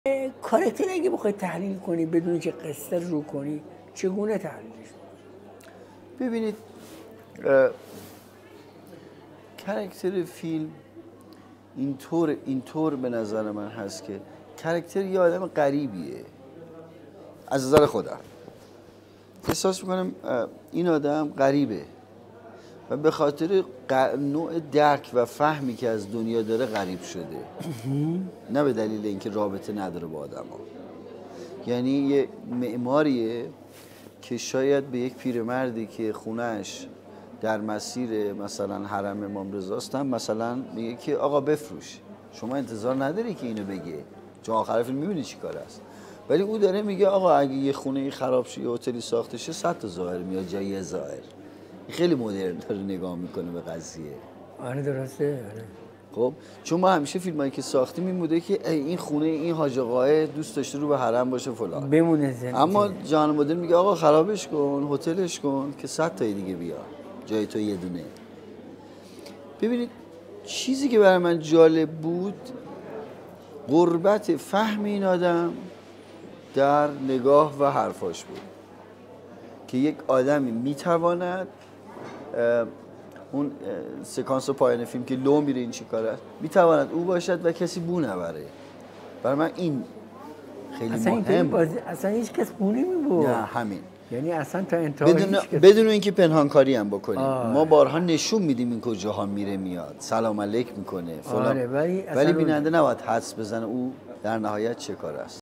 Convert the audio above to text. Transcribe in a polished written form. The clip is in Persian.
کاراکتر اگه بخوای تحلیل کنی بدون که قصه رو کنی چگونه تحلیلش کنی؟ ببینید کاراکتر فیلم اینطور به نظر من هست که کاراکتر یه آدم غریبیه. از نظر خودم احساس میکنم این آدم غریبه و به خاطر نوع درک و فهمی که از دنیا داره غریب شده، نه به دلیل اینکه رابطه نداره با آدم ها. یعنی یه معماریه که شاید به یک پیرمردی که خونهش در مسیر مثلا حرم امام رضاست هم مثلا میگه که آقا بفروش، شما انتظار نداری که اینو بگه چون آخر فیلم میبینی چی کار است، ولی او داره میگه آقا اگه یه خونه خراب شه، یه هتلی ساخته شه، 100 تا زائر میاد جای یه زائر. خیلی مدرن داره نگاه میکنه به قضیه. آره درسته. آره. خب چون ما همیشه فیلمایی که ساختیم این بوده که این خونه این حاج آقاه دوست داشته رو به حرم باشه فلان بمونه زندگی. اما جان مدرن میگه آقا خرابش کن، هتلش کن که 100 تای دیگه بیا جای تو یه دونه. ببینید چیزی که برای من جالب بود قربت فهم این آدم در نگاه و حرفاش بود که یک آدمی میتواند اون سکانس پایان فیلم که لو میره این چی کار است میتواند او باشد و کسی بو نبره. برای من این خیلی مهم. اصلا هیچ کس بو نمیبره. نه همین، یعنی اصلا تا انتهای بدون اینکه پنهانکاری هم بکنیم. ما بارها نشون میدیم این کجاها میره میاد، سلام علیک میکنه فلان. ولی بیننده نباید حدس بزنه او در نهایت چه کار است.